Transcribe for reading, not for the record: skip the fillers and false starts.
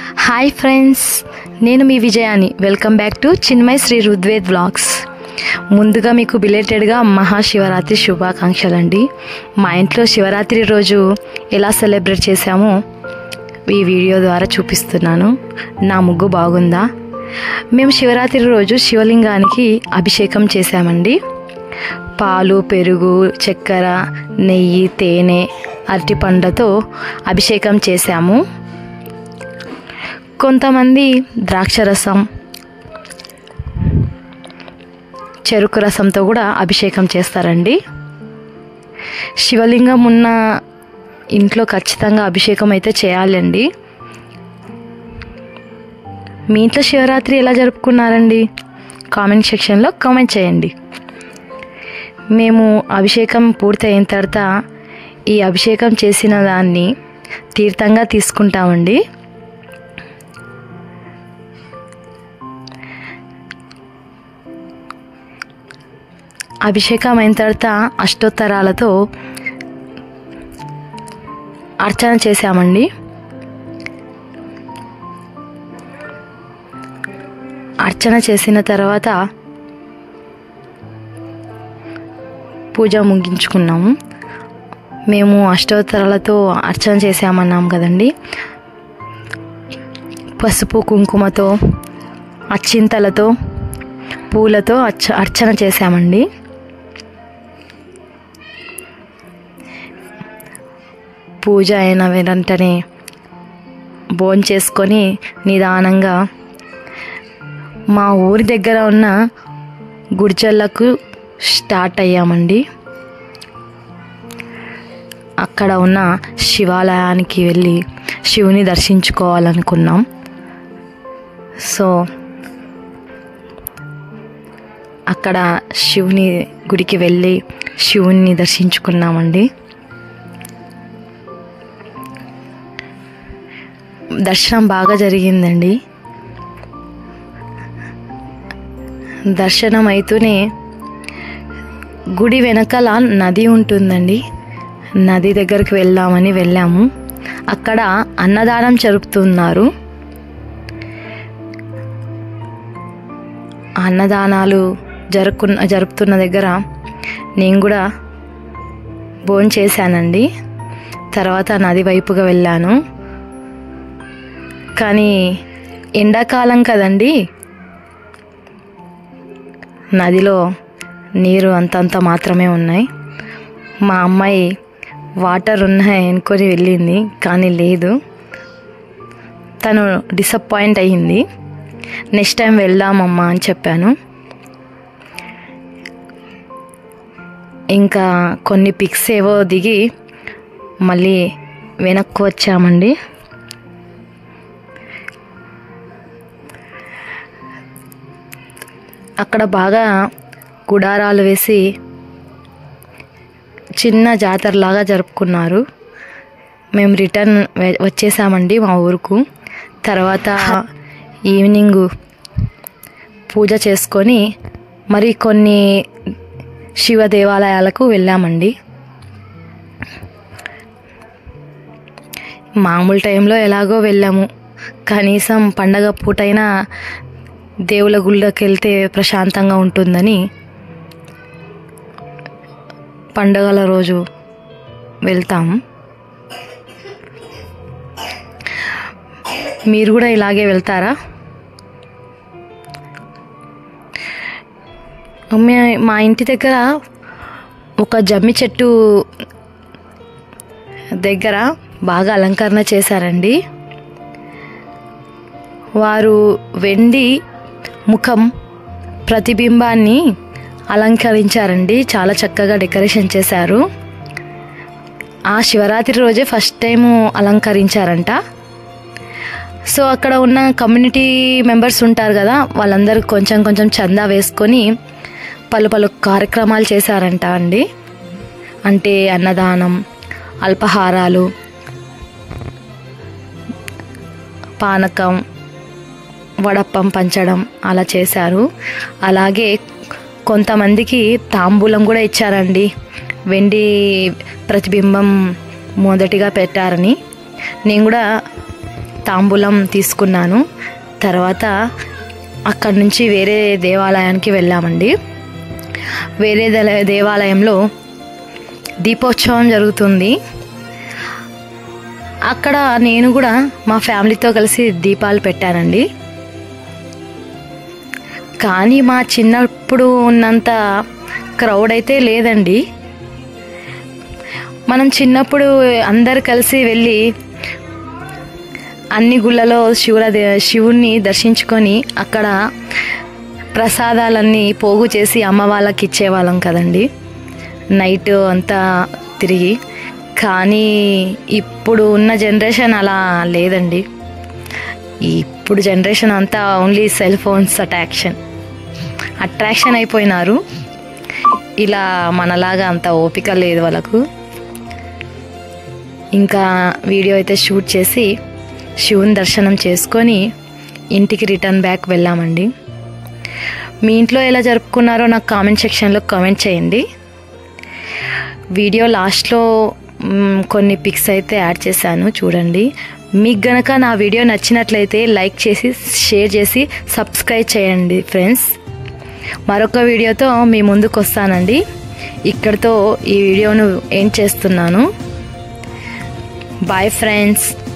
Hi friends, నేను మీ విజయాని. Welcome back to Chinmay Sri Rudved vlogs. ముందుగా మీకు బిలేటెడ్గా మహాశివరాత్రి శుభాకాంక్షలు అండి. మా ఇంట్లో శివరాత్రి రోజు ఎలా సెలబ్రేట్ చేశామో ఈ వీడియో ద్వారా చూపిస్తున్నాను. నా ముగ్గు బాగుందా? మేము శివరాత్రి రోజు శివలింగానికి అభిషేకం చేశామండి. పాలు, పెరుగు, చక్కెర, నెయ్యి, తేనె, అరటిపండ్లతో అభిషేకం చేశాము. కొంతమంది ద్రాక్షరసం, చెరుకు రసంతో కూడా అభిషేకం చేస్తారండి. శివలింగం ఉన్న ఇంట్లో ఖచ్చితంగా అభిషేకం అయితే చేయాలండి. మీ ఇంట్లో శివరాత్రి ఎలా జరుపుకున్నారండి? కామెంట్ సెక్షన్లో కామెంట్ చేయండి. మేము అభిషేకం పూర్తయిన తర్వాత ఈ అభిషేకం చేసిన దాన్ని తీర్థంగా తీసుకుంటామండి. అభిషేకం అయిన తర్వాత అష్టోత్తరాలతో అర్చన చేశామండి. అర్చన చేసిన తర్వాత పూజ ముగించుకున్నాము. మేము అష్టోత్తరాలతో అర్చన చేశామన్నాం కదండి. పసుపు కుంకుమతో, అక్షింతలతో, పూలతో అర్చన చేశామండి. పూజ అయిన వెంటనే భోంచేసుకొని నిదానంగా మా ఊరి దగ్గర ఉన్న గుడిచెల్లకు స్టార్ట్ అయ్యామండి. అక్కడ ఉన్న శివాలయానికి వెళ్ళి శివుని దర్శించుకోవాలనుకున్నాం. సో అక్కడ శివుని గుడికి వెళ్ళి శివుని దర్శించుకున్నామండి. దర్శనం బాగా జరిగిందండి. దర్శనం అయితేనే గుడి వెనకాల నది ఉంటుందండి. నది దగ్గరికి వెళ్ళాము. అక్కడ అన్నదానం జరుపుతున్నారు. అన్నదానాలు జరుపుతున్న దగ్గర నేను కూడా భోంచేశానండి. తర్వాత నది వైపుగా వెళ్ళాను. కానీ ఎండాకాలం కదండి, నదిలో నీరు అంతంత మాత్రమే ఉన్నాయి. మా అమ్మాయి వాటర్ ఉన్నాయి అనుకొని వెళ్ళింది, కానీ లేదు. తను డిసప్పాయింట్ అయ్యింది. నెక్స్ట్ టైం వెళ్దామమ్మా అని చెప్పాను. ఇంకా కొన్ని పిక్స్ ఏవో దిగి మళ్ళీ వెనక్కు వచ్చామండి. అక్కడ బాగా గుడారాలు వేసి చిన్న జాతరలాగా జరుపుకున్నారు. మేము రిటర్న్ వచ్చేసామండి మా ఊరుకు. తర్వాత ఈవినింగ్ పూజ చేసుకొని మరి కొన్ని శివ దేవాలయాలకు వెళ్ళామండి. మామూలు టైంలో ఎలాగో వెళ్ళాము, కనీసం పండగ పూటైనా దేవుల గుళ్ళకి వెళ్తే ప్రశాంతంగా ఉంటుందని పండగల రోజు వెళ్తాము. మీరు కూడా ఇలాగే వెళ్తారా? మా ఇంటి దగ్గర ఒక జమ్మి చెట్టు దగ్గర బాగా అలంకరణ చేశారండి. వారు వెండి ముఖం ప్రతిబింబాన్ని అలంకరించారండి. చాలా చక్కగా డెకరేషన్ చేశారు. ఆ శివరాత్రి రోజే ఫస్ట్ టైము అలంకరించారంట. సో అక్కడ ఉన్న కమ్యూనిటీ మెంబర్స్ ఉంటారు కదా, వాళ్ళందరూ కొంచెం చందా వేసుకొని పలు కార్యక్రమాలు చేశారంట అండి. అంటే అన్నదానం, అల్పాహారాలు, పానకం, వడప్పం పంచడం అలా చేశారు. అలాగే కొంతమందికి తాంబూలం కూడా ఇచ్చారండి. వెండి ప్రతిబింబం మొదటిగా పెట్టారని నేను కూడా తాంబూలం తీసుకున్నాను. తర్వాత అక్కడి నుంచి వేరే దేవాలయానికి వెళ్ళామండి. వేరే దేవాలయంలో దీపోత్సవం జరుగుతుంది. అక్కడ నేను కూడా మా ఫ్యామిలీతో కలిసి దీపాలు పెట్టానండి. కానీ మా చిన్నప్పుడు ఉన్నంత క్రౌడ్ అయితే లేదండి. మనం చిన్నప్పుడు అందరు కలిసి వెళ్ళి అన్ని గుళ్ళలో శివుణ్ణి దర్శించుకొని అక్కడ ప్రసాదాలన్నీ పోగు చేసి అమ్మ వాళ్ళకి ఇచ్చేవాళ్ళం కదండి, నైట్ అంతా తిరిగి. కానీ ఇప్పుడు ఉన్న జనరేషన్ అలా లేదండి. ఇప్పుడు జనరేషన్ అంతా ఓన్లీ సెల్ ఫోన్స్ అట్రాక్షన్ అయిపోయినారు. ఇలా మనలాగా అంత ఓపిక లేదు వాళ్ళకు. ఇంకా వీడియో అయితే షూట్ చేసి శివుని దర్శనం చేసుకొని ఇంటికి రిటర్న్ బ్యాక్ వెళ్ళామండి. మీ ఇంట్లో ఎలా జరుపుకున్నారో నాకు కామెంట్ సెక్షన్లో కామెంట్ చేయండి. వీడియో లాస్ట్లో కొన్ని పిక్స్ అయితే యాడ్ చేశాను, చూడండి. మీకు గనక నా వీడియో నచ్చినట్లయితే లైక్ చేసి షేర్ చేసి సబ్స్క్రైబ్ చేయండి ఫ్రెండ్స్. మరొక వీడియోతో మీ ముందుకు వస్తానండి. ఇక్కడితో ఈ వీడియోను ఎండ్ చేస్తున్నాను. Bye friends.